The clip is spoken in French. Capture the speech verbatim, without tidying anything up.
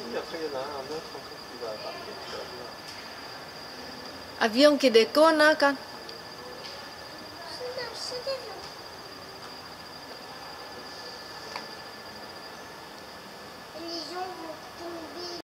Oui, après, il y en a un autre encore qui va partir. Avion qui déconne, hein, quand...